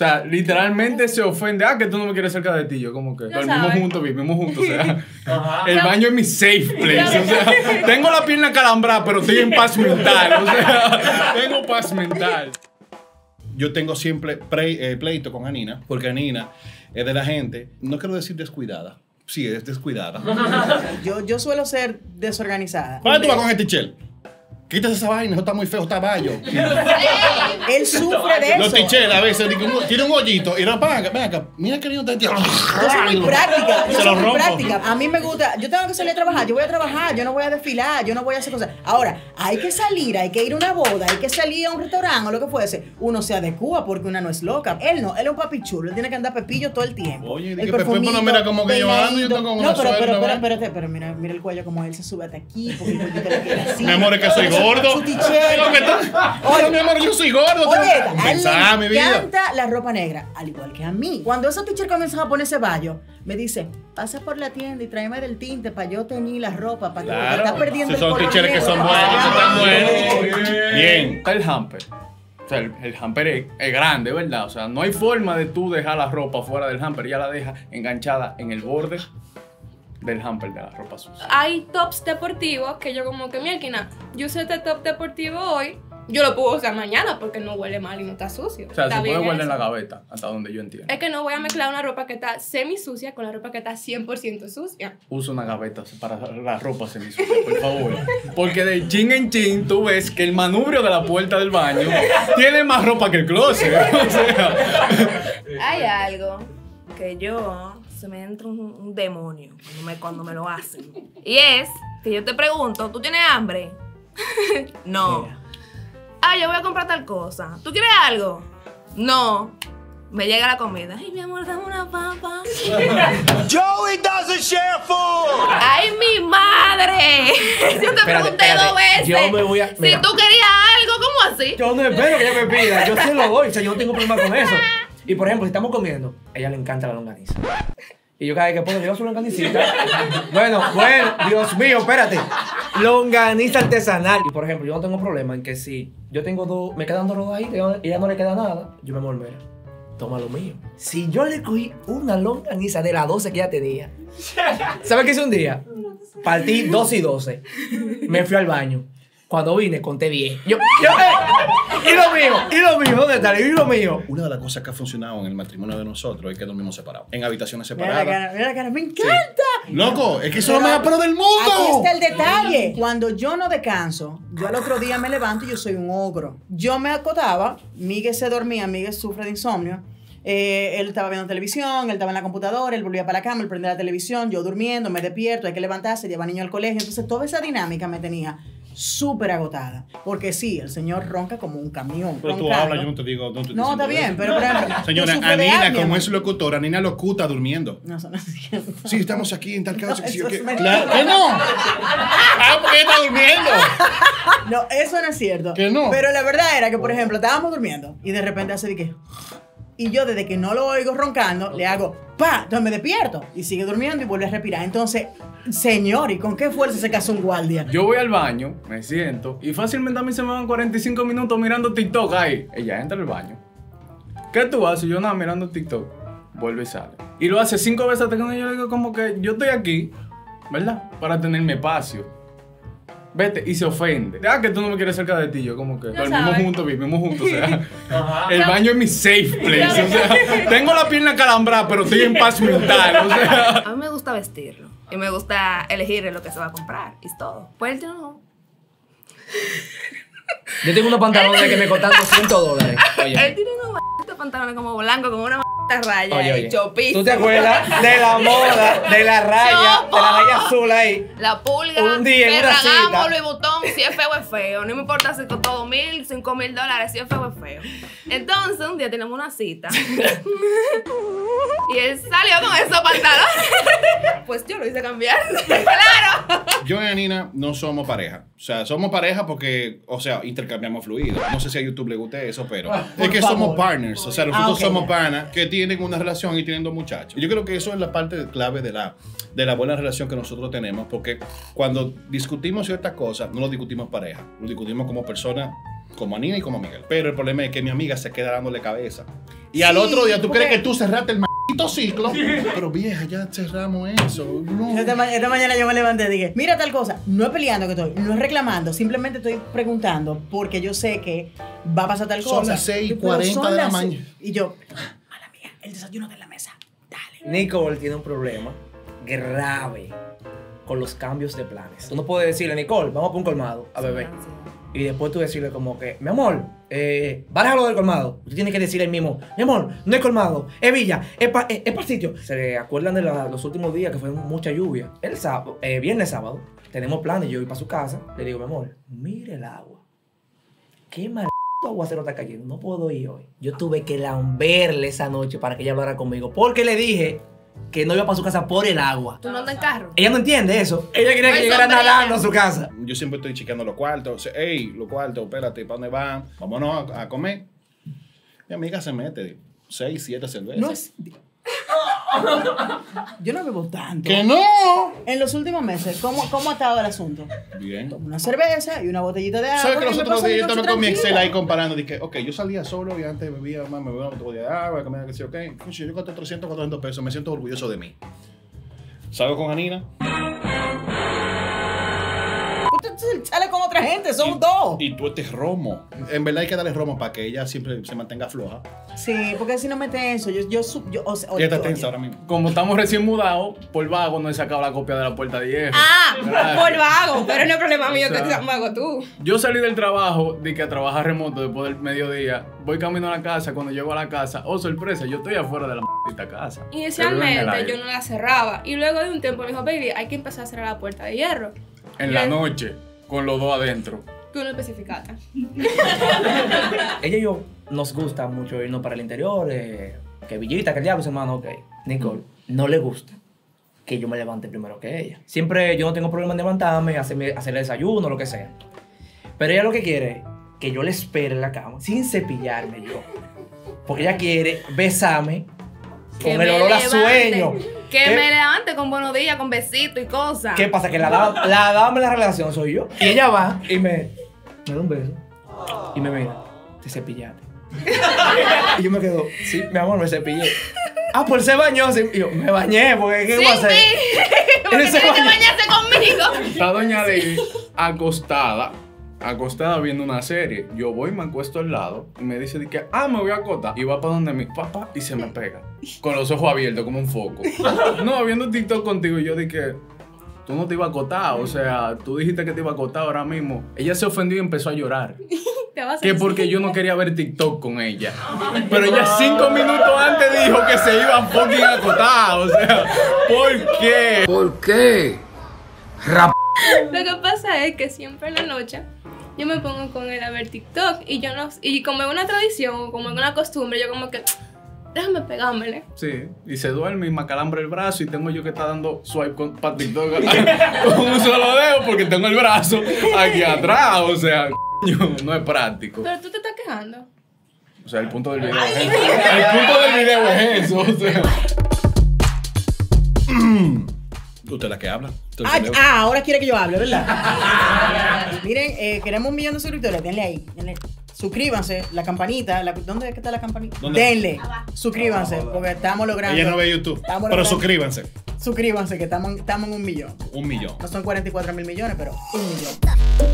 sea, literalmente se ofende. Que tú no me quieres cerca de ti. Yo como que dormimos juntos, vivimos juntos. O sea, el baño es mi safe place. O sea, tengo la pierna calambrada, pero estoy en paz mental. O sea, tengo paz mental. Yo tengo siempre pleito con Anina, porque Anina es de la gente, no quiero decir descuidada. Sí, es descuidada. Yo suelo ser desorganizada. ¿Para tú vas con este Tichel? Quítase esa vaina, eso está muy feo, está bayo. Él sufre de eso. Los Tichel a veces tiene un hoyito y no, ven acá, mira qué lindo está el tío. Yo soy muy práctica. Yo Se soy lo muy rompo. práctica. A mí me gusta. Yo tengo que salir a trabajar. Yo voy a trabajar. Yo no voy a desfilar. Yo no voy a hacer cosas. Ahora, hay que salir. Hay que ir a una boda. Hay que salir a un restaurante o lo que fuese. Uno se adecua porque una no es loca. Él no. Él es un papi chulo. Él tiene que andar pepillo todo el tiempo. Oye, el di que Pepe no mira como que yo ando. Yo tengo una suerte. Pero mira el cuello como él se sube hasta aquí. Porque el cuellito le queda así. Mi amor, es que soy gordo. Su tichel. Oye, mi amor, yo soy gordo. Oye, Pensá, mi me vida. encanta la ropa negra, al igual que a mí. Cuando esos teachers comienzan a ponerse baño, me dice, pasa por la tienda y tráeme del tinte para yo tener la ropa, para que te estás perdiendo Si el son color teachers que negro. son buenos, están buenos. Bien. Está el hamper. O sea, el hamper es grande, ¿verdad? O sea, no hay forma de tú dejar la ropa fuera del hamper. Ya la dejas enganchada en el borde del hamper de la ropa sucia. Hay tops deportivos que yo como que, mira, yo usé este top deportivo hoy, yo lo puedo usar mañana porque no huele mal y no está sucio. O sea, Está se puede bien guardar en eso. la gaveta, hasta donde yo entiendo. Es que no voy a mezclar una ropa que está semi sucia con la ropa que está 100% sucia. Usa una gaveta para la ropa semisucia, por favor. Porque de chin en chin tú ves que el manubrio de la puerta del baño tiene más ropa que el closet. O sea, Hay algo que se me entra un demonio cuando me lo hacen. Y es que yo te pregunto, ¿tú tienes hambre? No. Yo voy a comprar tal cosa. ¿Tú quieres algo? No. Me llega la comida. Ay, mi amor, dame una papa. Joey doesn't share food. ¡Ay, mi madre! Yo te pregunté dos veces. Yo me voy a... Si tú querías algo, ¿cómo así? Yo no espero que ella me pida, yo se lo doy, o sea, yo no tengo problema con eso. Y por ejemplo, si estamos comiendo, a ella le encanta la longaniza. Y yo cada vez que puedo, yo su longanicita. Bueno, Dios mío, espérate. Longaniza artesanal. Y por ejemplo, yo no tengo problema en que si yo tengo dos, me quedan dos rodajas ahí y ella no le queda nada, yo me mormero. Toma lo mío. Si yo le cogí una longaniza de las 12 que ella tenía, ¿sabes qué hice un día? Partí 2 y 12. Me fui al baño. Cuando vine, conté 10. ¿Y lo mío? ¿Dónde está? ¿Y lo mío? Una de las cosas que ha funcionado en el matrimonio de nosotros es que dormimos separados. En habitaciones Mira separadas. la cara, me encanta. Loco, es que eso es lo más pro del Aquí mundo. está el detalle. Cuando yo no descanso, yo al otro día me levanto y yo soy un ogro. Yo me acotaba, Miguel se dormía, Miguel sufre de insomnio. Él estaba viendo televisión, él estaba en la computadora, él volvía para la cama, él prendía la televisión, yo durmiendo, me despierto, hay que levantarse, llevar niño al colegio. Entonces toda esa dinámica me tenía súper agotada. Porque sí, el señor ronca como un camión. Pero tú roncando. hablas, yo no te digo. No, No, está bien, pero por ejemplo. Señora, tú sufres de Anina, apnea, como ¿no? es locutora, Anina locuta durmiendo. No, eso no es cierto. Sí, estamos aquí en tal caso. No, que sí, eso que- es mentira. Claro, ¿qué no? Porque ella está durmiendo. No, eso no es cierto. ¿Que no? Pero la verdad era que, por ejemplo, estábamos durmiendo y de repente hace de que... Y yo desde que no lo oigo roncando, le hago ¡pa! Entonces me despierto y sigue durmiendo y vuelve a respirar. Entonces, señor, ¿y con qué fuerza se casó un guardia? yo voy al baño, me siento y fácilmente a mí se me van 45 minutos mirando TikTok ahí. Ella entra al baño. ¿Qué tú haces? Yo nada, mirando TikTok. Vuelve y sale. Y lo hace 5 veces hasta que yo le digo como que yo estoy aquí, ¿verdad? Para tener mi espacio. Vete, y se ofende. Que tú no me quieres cerca de ti. Yo como que dormimos sabes. juntos, vivimos juntos. O sea, el baño es mi safe place. O sea, tengo la pierna calambrada, pero estoy en paz mental. O sea. A mí me gusta vestirlo. Y me gusta elegir lo que se va a comprar. Y es todo. Pues él no. Yo tengo unos pantalones que me costan $200. Él Oye, tiene unos pantalones como blancos con una raya oye, y oye. chopizo. ¿Tú te acuerdas de la moda, de la raya azul ahí? La pulga, Un día en una cita. Ferragamo, Louis Vuitton, si es feo es feo. No me importa si costó $2,000, $5,000, si es feo es feo. Entonces, un día tenemos una cita. Y él salió con esos pantalones. Pues yo lo hice cambiar. ¡Claro! Yo y Anina no somos pareja. O sea, somos pareja porque, o sea, intercambiamos fluidos. No sé si a YouTube le guste eso, pero es que somos partners. O sea, nosotros ok, somos ya. panas que tienen una relación y tienen 2 muchachos. Y yo creo que eso es la parte clave de la buena relación que nosotros tenemos, porque cuando discutimos ciertas cosas, no lo discutimos pareja, lo discutimos como personas como a Nina y como a Miguel. Pero el problema es que mi amiga se queda dándole cabeza. Y al Sí, otro día tú porque- crees que tú cerraste el maldito ciclo. Pero vieja, ya cerramos eso. No. Esta mañana yo me levanté y dije, mira tal cosa, no es peleando que estoy, no es reclamando, simplemente estoy preguntando porque yo sé que va a pasar tal Son cosa. las 6:40 Pero son de la las mañana. Y yo, mala mía, el desayuno está en la mesa, dale. Nicole tiene un problema grave con los cambios de planes. Tú no puedes decirle, Nicole, vamos por un colmado a beber. Y después tú decirle como que, mi amor, bájalo del colmado. Tú tienes que decirle el mismo, mi amor, no es colmado, es villa, es para el sitio. ¿Se acuerdan de los últimos días que fue mucha lluvia? El sábado, viernes sábado, tenemos planes, yo voy para su casa. Le digo, mi amor, mire el agua. Qué mal aguacero está cayendo, no puedo ir hoy. Yo tuve que lamberle esa noche para que ella hablara conmigo. Porque le dije que no iba para su casa por el agua. ¿Tú no andas en carro? Ella no entiende eso. Ella quería que Ay, llegara sombrilla. nadando a su casa. Yo siempre estoy chequeando los cuartos. Ey, los cuartos, espérate, ¿para dónde van? Vámonos a comer. Mi amiga se mete 6, 7 cervezas. No es... Yo no bebo tanto. ¡Que no! En los últimos meses, ¿cómo ha estado el asunto? Bien. Una cerveza y una botellita de agua. ¿Sabes que y los me otros paso días yo mi estaba noche con mi Excel tranquila. ahí comparando? Dije, ok, yo salía solo y antes bebía más, me bebía una botella de agua, comida que sí, ok. Concho, yo gasté 300, 400 pesos, me siento orgulloso de mí. Salgo con Anina Usted sale con otra gente, son dos. y tú este romo. En verdad hay que darle romo para que ella siempre se mantenga floja. Sí, porque si no me tenso, o sea, Ella está oye, tensa ahora mismo. Como estamos recién mudados, por vago no he sacado la copia de la puerta de hierro. Ah, Gracias. por vago, pero no es problema mío O sea, que seas vago tú. Yo salí del trabajo, de que a trabajar remoto después del mediodía, voy camino a la casa, cuando llego a la casa, oh sorpresa, yo estoy afuera de la maldita casa. Inicialmente yo no la cerraba y luego de un tiempo me dijo, baby, hay que empezar a cerrar la puerta de hierro. En la noche, con los dos adentro. Tú no especificaste. Ella y yo nos gusta mucho irnos para el interior, que Villita, que el diablo, hermano, ok. Nicole, no le gusta que yo me levante primero que ella. Siempre yo no tengo problema en levantarme, hacerle desayuno, lo que sea. Pero ella lo que quiere es que yo le espere en la cama, sin cepillarme yo. Porque ella quiere besarme Que con el me olor a levante. sueño. Que ¿Qué? me levante con buenos días, con besitos y cosas. ¿Qué pasa? Que la dama de la relación soy yo. Y ella va y me da un beso. Y me mira, te cepillaste. Y yo me quedo, sí, mi amor, me cepillé. Ah, pues se bañó. Y yo, me bañé, porque ¿qué voy a hacer? Porque Él se tienes que bañó. bañarse conmigo. Está doña Lady acostada viendo una serie. Yo voy y me acuesto al lado y me dice de que, me voy a acostar. Y va para donde mi papá y se me pega. Con los ojos abiertos como un foco. No, viendo TikTok contigo y yo dije, tú no te ibas a acostar. O sea, tú dijiste que te iba a acostar ahora mismo. Ella se ofendió y empezó a llorar. Te vas a Que porque yo no quería ver TikTok con ella. Pero ella 5 minutos antes dijo que se iba a fucking acostar. O sea, ¿por qué? ¿Por qué? Lo que pasa es que siempre en la noche yo me pongo con él a ver TikTok y yo no, y como es una tradición o como es una costumbre, yo como que déjame pegármele. Sí, y se duerme y me acalambre el brazo y tengo yo que estar dando swipe para TikTok con un solo dedo porque tengo el brazo aquí atrás. O sea, no es práctico. Pero tú te estás quejando. O sea, el punto del video es eso. El punto del video es eso. O sea. Usted es la que habla. Ahora quiere que yo hable, ¿verdad? Miren, queremos 1.000.000 de suscriptores, denle ahí. Suscríbanse, la campanita. ¿Dónde es que está la campanita? ¿Dónde? Denle, suscríbanse, porque estamos logrando. Ella no ve YouTube. Estamos Pero logrando- suscríbanse. Suscríbanse, que estamos en 1 millón. 1 millón. No son 44.000 millones, pero 1 millón.